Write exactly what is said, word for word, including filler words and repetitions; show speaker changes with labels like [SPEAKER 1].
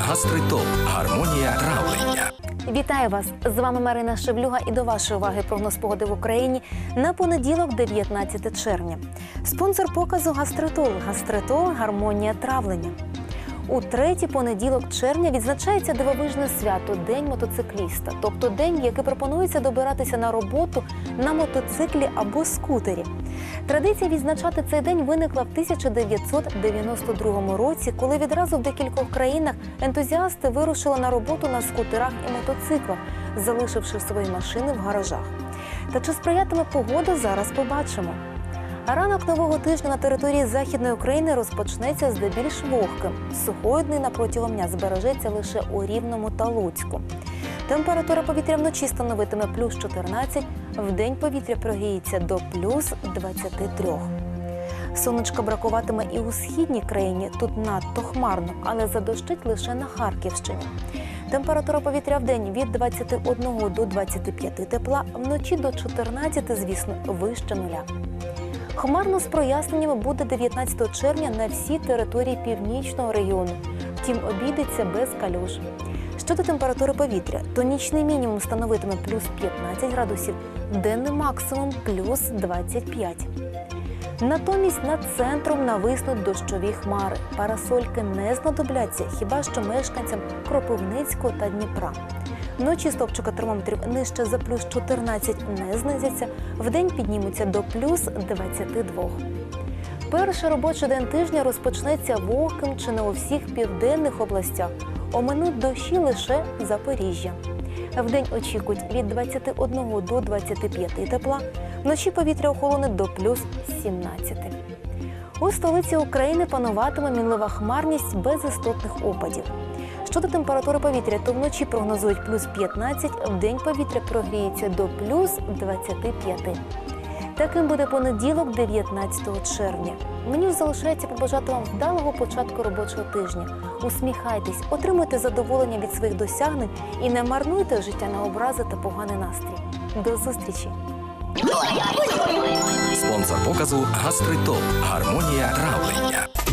[SPEAKER 1] Гастритоп. Гармонія травлення.
[SPEAKER 2] Вітаю вас! З вами Марина Шевлюга і до вашої уваги прогноз погоди в Україні на понеділок, дев'ятнадцяте червня. Спонсор показу Гастритол. Гастритол – гармонія травлення. У третій понеділок червня відзначається дивовижне свято – День мотоцикліста. Тобто день, в який пропонується добиратися на роботу на мотоциклі або скутері. Традиція відзначати цей день виникла в тисяча дев'ятсот дев'яносто другому році, коли відразу в декількох країнах ентузіасти вирушили на роботу на скутерах і мотоциклах, залишивши свої машини в гаражах. Та чи сприятиме погода, зараз побачимо. А ранок нового тижня на території Західної України розпочнеться здебільш вогким. Сухої днина протягом дня збережеться лише у Рівному та Луцьку. Температура повітря вночі становитиме плюс чотирнадцять, вдень повітря прогріється до плюс двадцяти трьох. Сонечка бракуватиме і у східній країні, тут надто хмарно, але задощить лише на Харківщині. Температура повітря вдень від двадцяти одного до двадцяти п'яти тепла, вночі до чотирнадцяти, звісно, вище нуля. Хмарно з проясненнями буде дев'ятнадцятого червня на всій території північного регіону. Втім, обійдеться без калюж. Щодо температури повітря, то нічний мінімум становитиме плюс п'ятнадцять градусів, денний максимум плюс двадцять п'ять. Натомість над центром нависнуть дощові хмари. Парасольки не знадобляться, хіба що мешканцям Кропивницького та Дніпра. Вночі стопчика термометрів нижче за плюс чотирнадцять не знизяться, вдень піднімуться до плюс двадцяти двох. Перший робочий день тижня розпочнеться вогким чи не у всіх південних областях. Оминуть дощі лише Запоріжжя. Вдень очікують від двадцяти одного до двадцяти п'яти тепла, вночі повітря охолоне до плюс сімнадцяти. У столиці України пануватиме мінлива хмарність без істотних опадів. Щодо температури повітря, то вночі прогнозують плюс п'ятнадцять, вдень повітря прогріється до плюс двадцяти п'яти. Таким буде понеділок, дев'ятнадцятого червня. Мені залишається побажати вам вдалого початку робочого тижня. Усміхайтесь, отримуйте задоволення від своїх досягнень і не марнуйте життя на образи та поганий настрій. До зустрічі!
[SPEAKER 1] Спонсор показу Гастритоп. Гармонія травлення.